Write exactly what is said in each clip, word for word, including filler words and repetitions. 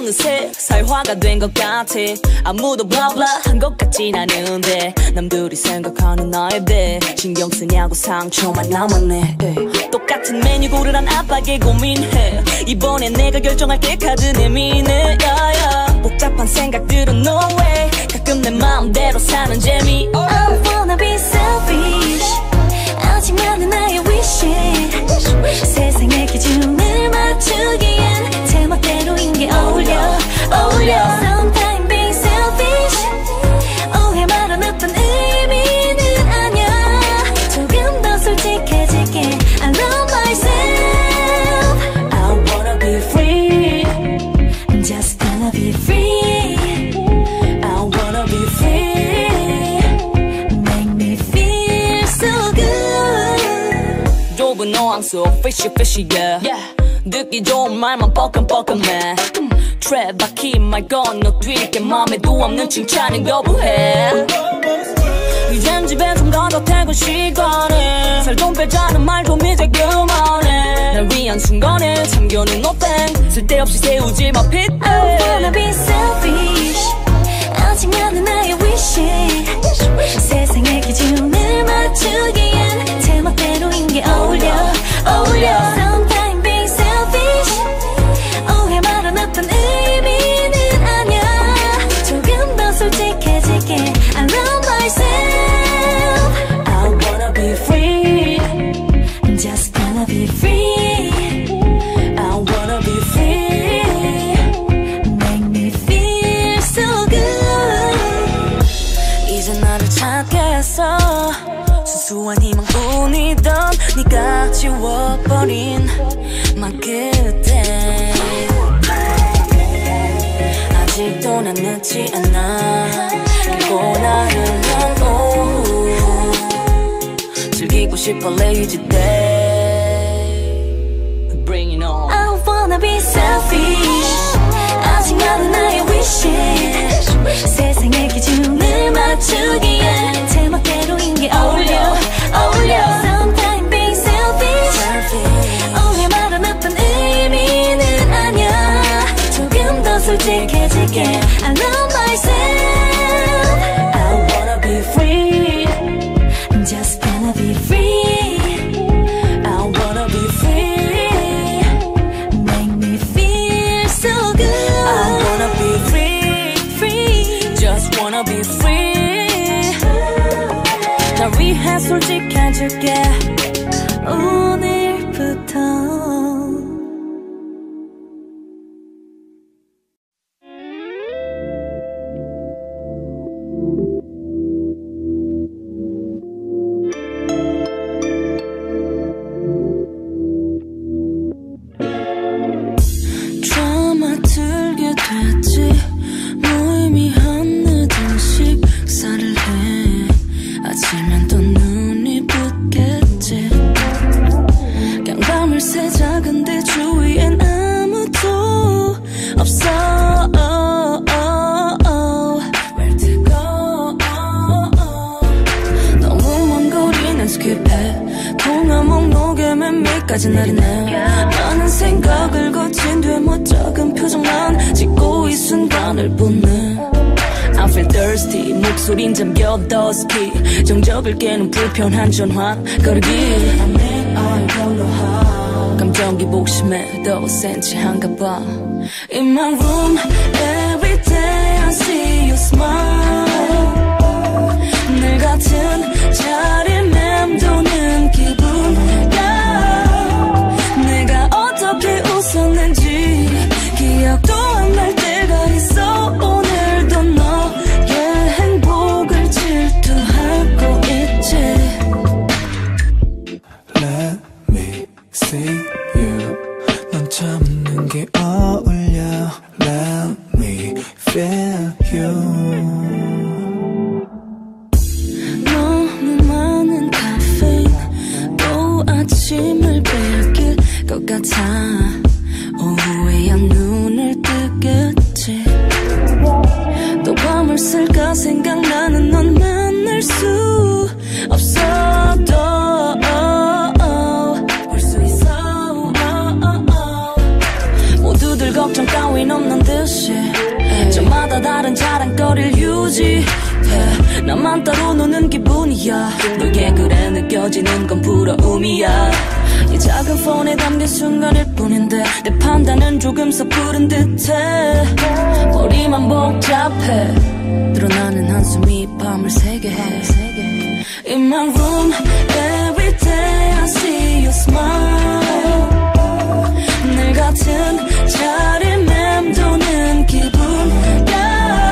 어느새 사회화가 된 것 같아. 아무도 블라블라 한 것 같진 않은데 남들이 생각하는 나에 대해 신경 쓰냐고 상처만 남았네. 똑같은 메뉴 고르란 압박에 고민해. 이번엔 내가 결정할게 카드 내미네. 야야. 복잡한 생각들은 no way. 가끔 내 마음대로 사는 재미. I wanna be selfish. 아직 많은 나의 wishes. 세상의 기준을 맞추기엔 제멋대로인 게 어울려 어울려. Sometimes being selfish 오해 말아 나쁜 의미는 아냐. 조금 더 솔직해질게. I love myself. I wanna be free. I'm just gonna be free. I wanna be free. Make me feel so good. 좁은 어항 속 fishy fishy yeah, yeah. 듣기 좋은 말만 뻐끔뻐끔해. 트랩 바퀴 말 건너 뒤게 맘에도 없는 칭찬은 거부해. 이젠 집에 좀 가도 퇴근 시간에 살 좀 빼자는 말 좀 이제 그만해. 날 위한 순간에 참겨는 노땡 쓸데없이 세우지 마 핏. I wanna be selfish. 아직 많은 나의 wishes. 세상의 기준을 맞추기엔 제멋대로인 게 어울려 어울려. Sometimes being selfish 오해 말아 나쁜 의미는 아냐. 조금 더 솔직해질게. I love myself. I wanna be free. I'm just gonna be free. I wanna be free. Make me feel so good. 이제 나를 찾게 했어. 순수한 희망뿐이던 네가 지워버린 맘 끝에 아직도 난 늦지 않아. 그리고 나를 난 오후 즐기고 싶어 lazy day. Bring it on. I wanna be selfish. 아직 많은 나의 wishes. 세상의 기준을 맞추기엔 제멋대로인 게 어울려 어울려. Sometimes being selfish 오해 말아 나쁜 의미는 아냐. 조금 더 솔직해질게. I love myself. I wanna be free. I'm just gonna be free. I wanna be free. Make me feel so good. I wanna be free. Free. Just wanna be free. 날 위해 솔직해질게 오늘부터. 드라마 들게 됐지. 무의미한 늦은 식사를 해. 아침엔 또 눈이 붓겠지. 그냥 밤을 새자. 근데 주위엔 아무도 없어. Where to go? 너무 먼 거리는 스킵해. 통화 목록에 맨 밑까지 내리네. 많은 생각을 거친 뒤 멋쩍은 표정만 짓고 이 순간을 보네. I feel thirsty. 목소린 잠겨 dusky. 정적을 깨는 불편한 전화 거리기. 감정이 복심에 더 센치한가 봐. In my room every day I see you smile. 늘 같은 자리 맴도는 기분이야. 내가 어떻게 웃었는지 기억도 안 날 때가 있어. 오늘도 너의 행복을 질투하고 있지. Let me see you. 넌 참는 게 어울려. Let me feel you. 너무 많은 카페인 또 아침을 빼앗길 것 같아. 오후에야 눈을 뜨겠지. 또 밤을 쓸까 생각나는 넌 만날 수 없어도 볼 수 있어. 모두들 걱정 따윈 없는 듯이 거리를 유지해. 나만 따로 노는 기분이야. 너에게 그래 느껴지는 건 부러움이야. 이 작은 폰에 담긴 순간일 뿐인데 내 판단은 조금 섣부른 듯해. 머리만 복잡해. 드러나는 한숨이 밤을 새게 해. In my room every day I see you smile. 늘 같은 자리를 맴도는 기분이야.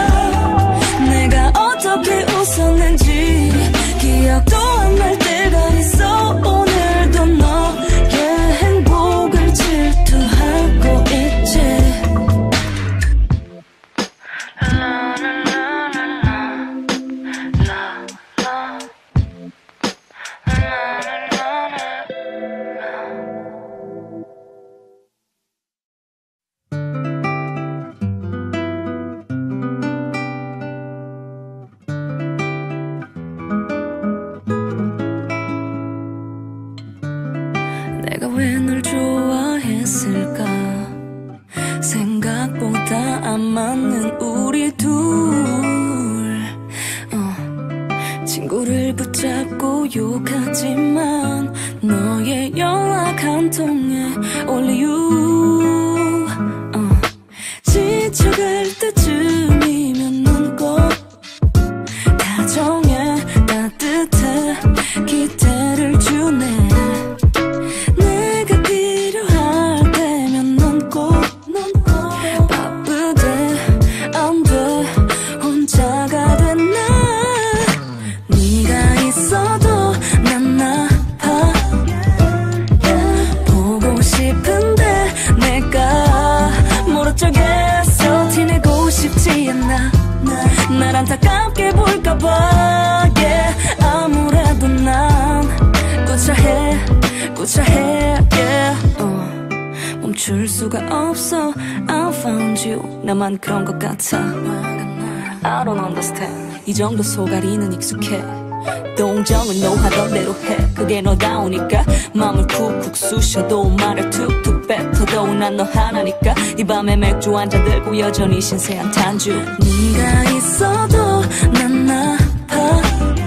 내가 어떻게 웃었는지 기억도 안 날 때가 있어. 오늘도 너의 행복을 질투하고 있지. 내가 왜 널 좋아했을까. 생각보다 안 맞는 우리 둘. 어. 친구를 붙잡고 욕하지만 너의 연락 한 통에 only you. 어. 지쳐갈 때쯤이면 넌 꼭 가정에 따뜻해 기대를 주네. 날 안타깝게 볼까봐 yeah. 아무래도 난 구차해 구차해 yeah. 어, 멈출 수가 없어. I found you. 나만 그런 것 같아. I don't understand. 이 정도 소가리는 익숙해. 동정은 너 하던 대로 해. 그게 너다우니까 맘을 쿡쿡 쑤셔도 말을 툭툭 뱉어도 난 너 하나니까. 이 밤에 맥주 한잔 들고 여전히 신세한 탄주. 네가 있어도 난 아파.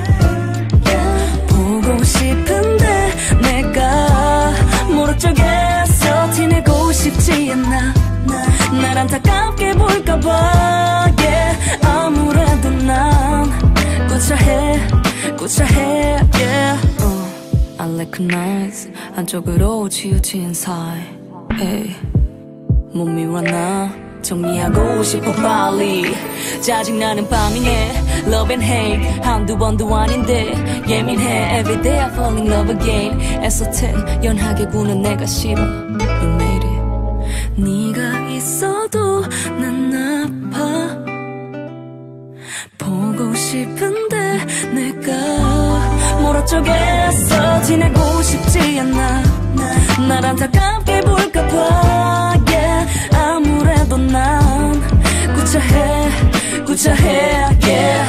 보고 싶은데 내가 뭘 어쩌겠어. 티내고 싶지 않아. 날 안타깝게 볼까봐 yeah. 아무래도 난 구차해 구차해 yeah. uh, I recognize 한쪽으로 치우친 사이. hey. 못 미워나 정리하고 싶어 빨리. 짜증나는 밤이네. Love and hate 한두 번도 아닌데 예민해. Everyday I fall in love again. 애써 태연하게 구는 내가 싫어. You made it. 네가 있어도 난 아파. 보고 싶은데 내가 뭘 어쩌겠어. 지내고 싶지 않아. 날 안타깝게 볼까봐 yeah. 아무래도 난 구차해 구차해 yeah.